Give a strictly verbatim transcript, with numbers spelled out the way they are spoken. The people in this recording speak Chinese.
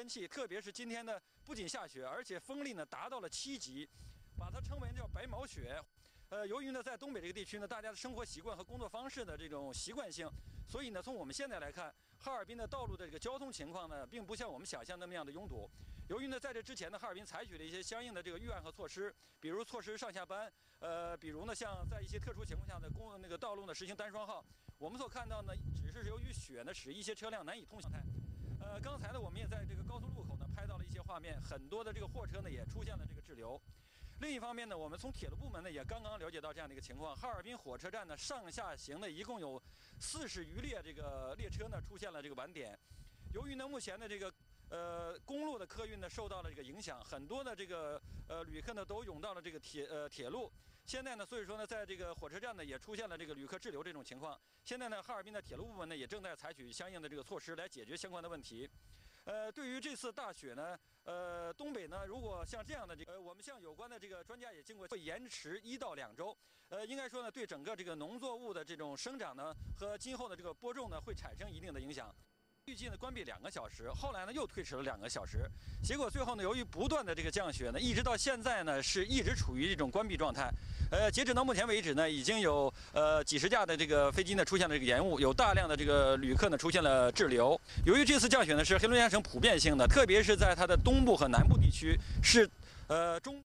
天气，特别是今天呢，不仅下雪，而且风力呢达到了七级，把它称为叫白毛雪。呃，由于呢在东北这个地区呢，大家的生活习惯和工作方式的这种习惯性，所以呢从我们现在来看，哈尔滨的道路的这个交通情况呢，并不像我们想象那么样的拥堵。由于呢在这之前呢，哈尔滨采取了一些相应的这个预案和措施，比如措施上下班，呃，比如呢像在一些特殊情况下的公那个道路呢实行单双号。我们所看到呢，只是由于雪呢使一些车辆难以通行状态。呃，刚才呢我们也在这个高速路口呢拍到了一些画面，很多的这个货车呢也出现了这个滞留。另一方面呢，我们从铁路部门呢也刚刚了解到这样的一个情况，哈尔滨火车站呢上下行呢一共有四十余列这个列车呢出现了这个晚点。由于呢目前的这个呃公路的客运呢受到了这个影响，很多的这个呃旅客呢都涌到了这个铁呃铁路。现在呢，所以说呢，在这个火车站呢也出现了这个旅客滞留这种情况。现在呢，哈尔滨的铁路部门呢也正在采取相应的这个措施来解决相关的问题。呃，对于这次大雪呢，呃，东北呢，如果像这样的这个，呃，我们向有关的这个专家也经过，会延迟一到两周。呃，应该说呢，对整个这个农作物的这种生长呢和今后的这个播种呢，会产生一定的影响。预计呢关闭两个小时，后来呢又推迟了两个小时，结果最后呢，由于不断的这个降雪呢，一直到现在呢是一直处于这种关闭状态。呃，截止到目前为止呢，已经有呃几十架的这个飞机呢出现了这个延误，有大量的这个旅客呢出现了滞留。由于这次降雪呢是黑龙江省普遍性的，特别是在它的东部和南部地区是呃中。